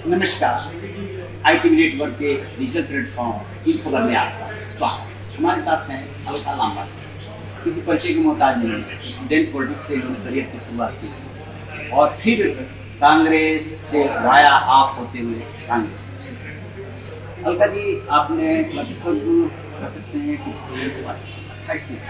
नमस्कार, IT network के digital platform इन खबर में आपका स्वागत। हमारे साथ हैं अलका लांबा। किसी परिचय की मोहताज नहीं, स्टूडेंट पॉलिटिक्स से इन्होंने करियर की शुरुआत की और फिर कांग्रेस से वाया आप होते हुए कांग्रेस। अलका जी, आपने लगभग कह सकते हैं कि 28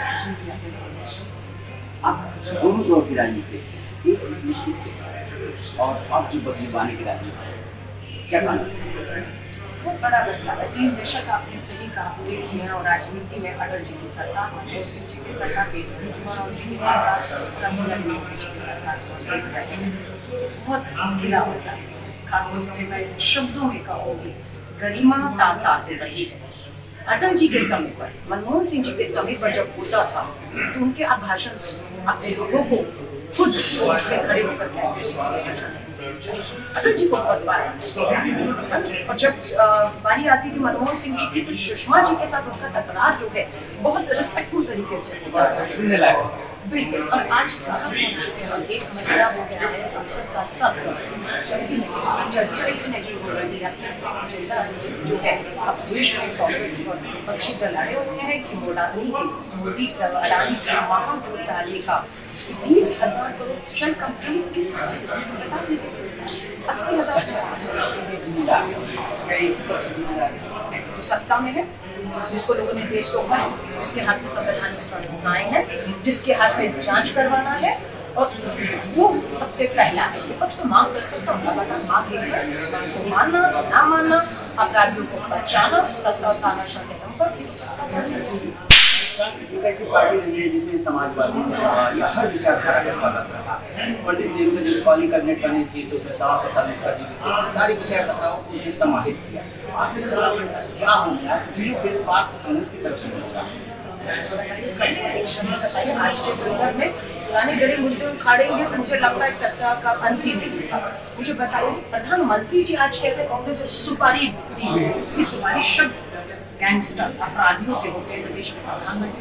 आप दोनों दौर की राजनीति, एक जिसमें और अब जो बदलवाने की राजनीति, क्या कहना? बहुत बड़ा बदलाव है। 3 दशक आपने सही कहा देखिए, और राजनीति में अटल जी की सरकार, मनमोहन सिंह जी की सरकार, केजरीवाल जी की सरकार और अब नरेंद्र मोदी जी की सरकार को देख रहे हैं। बहुत गिरावट है। खासतौर से मैं शब्दों में कहूँगी, गरिमा तार रही है। अटल जी के समय पर, मनमोहन सिंह जी के समय पर जब होता था तो उनके आप भाषण सुनिए, अपने लोगों को खुद उठ के खड़े होकर कहते अटल जी को बहुत बार। और जब बारी आती थी मनमोहन सिंह जी की, तो सुषमा जी के साथ उनका तकरार जो है बहुत रिस्पेक्टफुल तरीके से होता है। बिल्कुल। और आज कहाँ पहुंच चुके हैं, एक महीना हो गया है संसद का सत्र चल ही नहीं, चर्चा ही नहीं हो रही है। एजेंडा जो है अब देश में कांग्रेस और विपक्षी दल अड़े हुए हैं कि मोदी अडानी की वहां जो डालेगा 20,000 करोड़ शेल कंपनी किसका है, बता दीजिए किसका। 80,000 जिम्मेदार जो सत्ता में है, जिसको लोगों ने देश सौंपा है, जिसके हाथ में संवैधानिक संस्थाएं हैं, जिसके हाथ में जांच करवाना है, और वो सबसे पहला है। विपक्ष तो मांग कर सकता हूँ, लगातार मांग को मानना ना मानना, अपराधियों को बचाना, सत्ता और तानाशाह के दम पर सत्ता करना। किसी कैसी पार्टी रही है जिसमें समाजवादी या हर विचारधारा का स्वागत रहा? पंडित नेहरू ने जब कॉलिंग कैबिनेट बनी थी तो उसमें श्यामा प्रसाद मुखर्जी सारी विचारधाराओं को उसने समाहित किया। आखिर क्या हो गया, बात कांग्रेस की तरफ से होगा। आज के संदर्भ में पुराने गरीब मुद्दे उखाड़ेंगे तो मुझे लगता है चर्चा का अंत ही नहीं होगा। मुझे बताइए, प्रधानमंत्री जी आज कहते हैं कांग्रेस ने सुपारी दी। ये सुपारी शब्द गैंगस्टर अपराधियों के होते हैं, देश के प्रधानमंत्री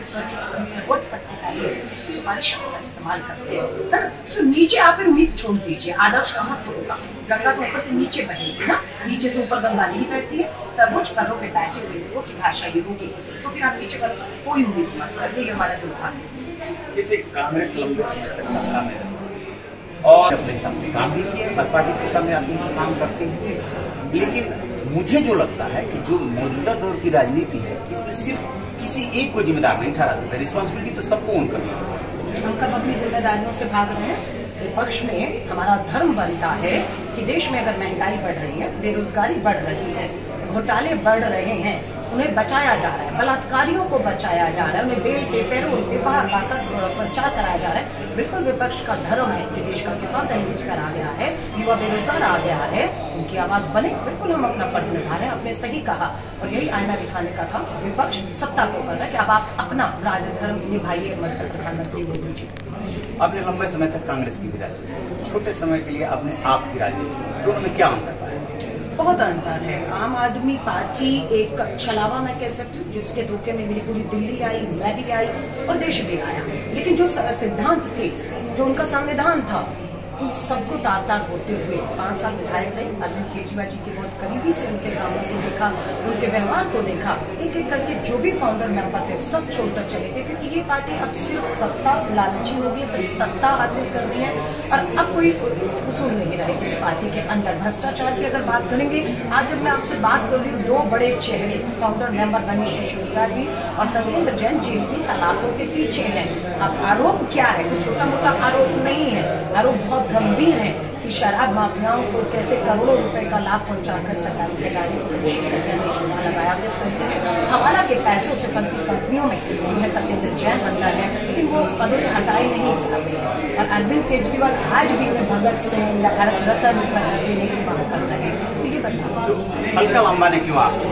सुपारी शब्द का इस्तेमाल करते हैं। नीचे आकर उम्मीद छोड़ दीजिए, आदर्श कहाँ से होगा? गंगा तो ऊपर से नीचे बहेगी ना, नीचे से ऊपर गंगा नहीं बहती है। सर्वोच्च पदों पे बैठे हुए लोगों की भाषा ये होगी, तो फिर आप नीचे कर कोई उम्मीद मत करिए, हमारा दुर्भाग्य। जैसे कांग्रेस लंबे समय तक सत्ता में रही और अपने हिसाब से काम भी किए, हर पार्टी सत्ता में आती है काम करती है, लेकिन मुझे जो लगता है कि जो मौजूदा दौर की राजनीति है, इसमें सिर्फ किसी एक को जिम्मेदार नहीं ठहरा सकता, रिस्पॉन्सिबिलिटी तो सबको उनका है। हम कब अपनी जिम्मेदारियों से भाग रहे हैं? विपक्ष में हमारा धर्म बनता है कि देश में अगर महंगाई बढ़ रही है, बेरोजगारी बढ़ रही है, घोटाले बढ़ रहे हैं, उन्हें बचाया जा रहा है, बलात्कारियों को बचाया जा रहा है, उन्हें बेल पे पैरोल पे बाहर लाकर प्रचार कराया जा रहा है। बिल्कुल विपक्ष का धर्म है कि देश का किसान दहलीज पर आ गया है, युवा बेरोजगार आ गया है, उनकी आवाज बने। बिल्कुल हम अपना फर्ज निभा रहे हैं, आपने सही कहा, और यही आईना दिखाने का काम विपक्ष सत्ता को कर रहा है कि अब आप अपना राजधर्म निभाइए। प्रधानमंत्री मोदी जी, आपने लंबे समय तक कांग्रेस की भी राजनीति, छोटे समय के लिए आपने आप की राजनीति, दोनों में क्या अंतर है? बहुत अंतर है। आम आदमी पार्टी एक छलावा मैं कह सकती हूँ, जिसके धोखे में मेरी पूरी दिल्ली आई, मैं भी आई और देश भी आया, लेकिन जो सिद्धांत थे, जो उनका संविधान था, उन सबको तार तार होते हुए 5 साल विधायक रहे। अरविंद केजरीवाल जी के बहुत करीबी से उनके कामों को देखा, उनके व्यवहार को देखा, एक एक करके जो भी फाउंडर मेंबर थे सब छोड़कर चले गए, क्योंकि ये पार्टी अब सिर्फ सत्ता लालची हो गई, सिर्फ सत्ता हासिल कर रही है और अब कोई उसूल नहीं रहे इस पार्टी के अंदर। भ्रष्टाचार की अगर बात करेंगे, आज जब मैं आपसे बात कर रही हूँ, 2 बड़े चेहरे फाउंडर मेंबर रमेश सिसोदिया जी और सत्येंद्र जैन जेल की सलाखों के पीछे है। अब आरोप क्या है? कोई छोटा मोटा आरोप नहीं है, आरोप बहुत गंभीर है कि शराब माफियाओं को कैसे करोड़ों रुपए का लाभ पहुंचाकर सरकारी खजाने को चूना लगाया। जिस तरीके से हवाला के पैसों से फर्जी कंपनियों में जो है सत्येंद्र जैन अंदर है, लेकिन वो पदों से हटाए नहीं जाते। और अरविंद केजरीवाल आज भी उन्हें भगत सिंह या भारत रत्न देने की मांग कर रहे हैं। तो ये बदलाव अलका लांबा ने क्यों आप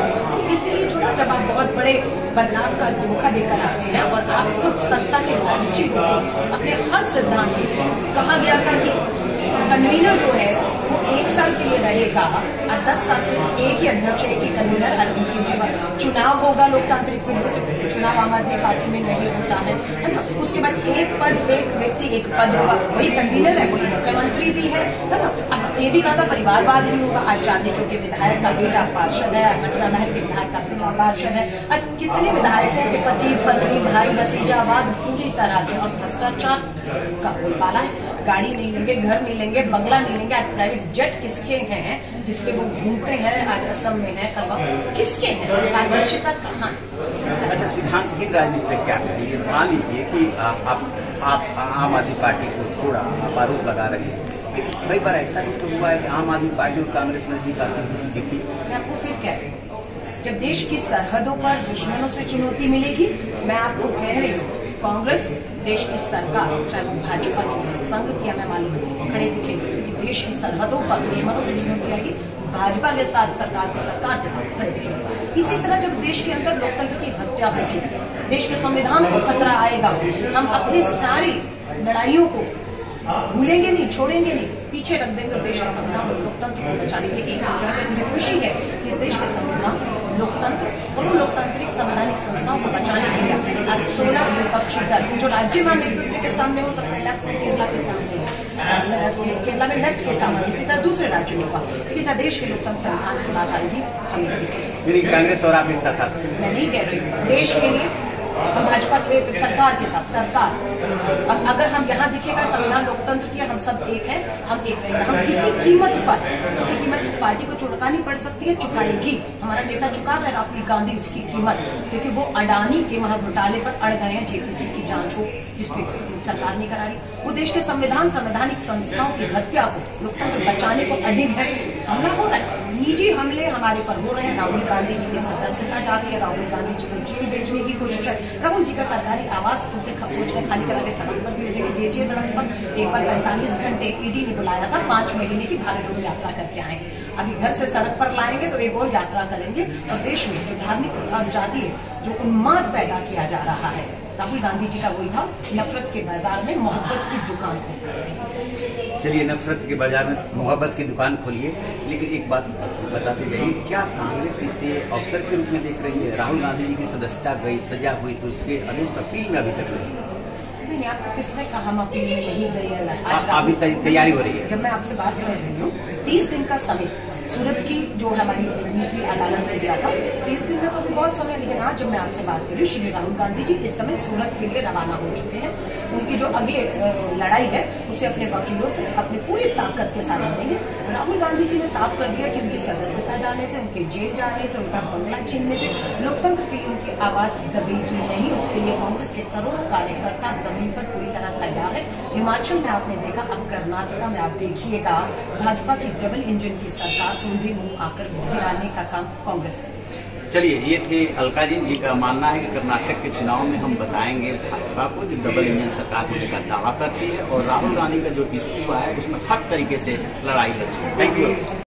इसलिए छोड़ा, जब आप बहुत बड़े बदलाव का धोखा देकर आते हैं और आप खुद सत्ता के लालची होकर अपने हर सिद्धांत से, कहा गया था कि कन्वीनर जो है वो 1 साल के लिए रहेगा आज 10 साल से एक ही अध्यक्ष, एक ही कन्वीनर, अरविंद केजरीवाल। चुनाव होगा लोकतांत्रिक तरीके से, चुनाव आम आदमी पार्टी में नहीं होता है ना। उसके बाद एक पद, एक व्यक्ति, एक पद होगा, वही कन्वीनर है, वही मुख्यमंत्री भी है ना। अब ये भी कहा था परिवारवाद भी होगा। आज चांदनी चौक के विधायक का बेटा पार्षद है, मटरा महल के विधायक का बेटा पार्षद है। आज कितने विधायकों के पति पत्नी भाई भतीजावाद पूरी तरह से, और भ्रष्टाचार का बोलबाला है। गाड़ी नहीं लेंगे, घर नहीं लेंगे, बंगला नहीं लेंगे। आज प्राइवेट जेट किसके हैं जिसपे वो घूमते हैं? आज असम में है, कल किसके हैं? पारदर्शिता कहाँ है? अच्छा, सिद्धांतहीन राजनीति पे क्या करेंगे? मान लीजिए कि आप आम आदमी पार्टी को छोड़ा, आप आरोप लगा रहे हैं। कई बार ऐसा भी तो हुआ है कि आम आदमी पार्टी और कांग्रेस में नजदीक आती किसी दिखी। मैं आपको फिर कह रही हूँ, जब देश की सरहदों पर दुश्मनों से चुनौती मिलेगी, मैं आपको कह रही हूँ कांग्रेस देश की सरकार, चाहे वो भाजपा की संघ की, हमें मालूम खड़े दिखेंगे, क्योंकि देश की सरहदों पर दुश्मनों से चुनौती आएगी, भाजपा के साथ सरकार के साथ खड़े दिखेंगे। इसी तरह जब देश के अंदर लोकतंत्र की हत्या होगी, देश के संविधान को खतरा आएगा, हम अपनी सारी लड़ाइयों को भूलेंगे नहीं, छोड़ेंगे नहीं, पीछे रख देंगे। देश का संविधान और लोकतंत्र को बचाने के लिए मुझे खुशी है कि इस देश के संविधान, लोकतंत्र और लोकतांत्रिक संवैधानिक संस्थाओं को बचाने के लिए आज 16 विपक्षी दल जो राज्य में एक दूसरे के सामने हो सकते हैं, लेफ्ट में केरला के सामने, केरला में लेफ्ट के सामने, इसी तरह दूसरे राज्यों में हुआ, लेकिन जहाँ देश के लोकतंत्र संविधान की बात आएगी हमें दिखेगी। कांग्रेस और आप एक साथ आ सकते हैं। मैं नहीं कह रही हूँ, देश के लिए हम भाजपा के सरकार के साथ सरकार, और अगर हम यहाँ दिखेगा संविधान लोकतंत्र की, हम सब एक हैं, हम एक रहेंगे। हम किसी कीमत पर, उसकी कीमत पार्टी को चुकानी पड़ सकती है, चुकाएगी। हमारा नेता चुका रहा है, राहुल गांधी, उसकी कीमत, क्योंकि वो अडानी के महाघोटाले पर अड़ गए हैं, जेपीसी की जांच हो जिसपे सरकार नहीं करा रही। वो देश के संविधान, संवैधानिक संस्थाओं की हत्या को, लोकतंत्र बचाने को अडिग है। हमला हो रहा है, निजी हमले हमारे पर हो रहे हैं। राहुल गांधी जी की सदस्यता जाती है, राहुल गांधी जी को जेल भेजने की कोशिश है। राहुल जी का सरकारी आवास उनसे सोच रहे खाली करा के सड़क पर भी बेचिए। सड़क पर एक बार 45 घंटे ईडी ने बुलाया था, 5 महीने की भारत जोड़ो यात्रा करके आए। अभी घर से सड़क पर लाएंगे तो एक और यात्रा करेंगे, और देश में जो धार्मिक और जातीय जो उन्माद पैदा किया जा रहा है, राहुल गांधी जी का वही था, नफरत के बाजार में मोहब्बत की दुकान खोल। चलिए, नफरत के बाजार में मोहब्बत की दुकान खोलिए, लेकिन एक बात बताते जाइए, क्या कांग्रेस इसे अवसर के रूप में देख रही है? राहुल गांधी जी की सदस्यता गई, सजा हुई, तो उसके अगेंस्ट अपील में अभी तक नहीं। आपको किसने कहा हम अपील में नहीं गए हैं? अभी तैयारी हो रही है। जब मैं आपसे बात कर रही हूँ, 30 दिन का समय सूरत की जो हमारी निचली अदालत ने दिया था, 30 दिन में तो बहुत समय, लेकिन आज जब मैं आपसे बात कर रही हूँ, श्री राहुल गांधी जी इस समय सूरत के लिए रवाना हो चुके हैं। उनकी जो अगले लड़ाई है उसे अपने वकीलों से अपनी पूरी ताकत के साथ लड़ेंगे। राहुल गांधी जी ने साफ कर दिया कि उनकी सदस्यता जाने से, उनके जेल जाने से, उनका बंगला छीनने से लोकतंत्र के लिए उनकी आवाज दबेगी नहीं। उसके लिए कांग्रेस के करोड़ों कार्यकर्ता जमीन पर पूरी तरह तैयार है। हिमाचल में आपने देखा, अब कर्नाटक में आप देखिएगा, भाजपा की डबल इंजन की सरकार ऊंधे मुंह आकर गिराने का काम कांग्रेस ने। चलिए, ये थे अलका जी का मानना है कि कर्नाटक के चुनाव में हम बताएंगे भाजपा को जो डबल इंजन सरकार होने का दावा करती है, और राहुल गांधी का जो इस्तीफा है उसमें हर तरीके से लड़ाई लड़ी। Thank you.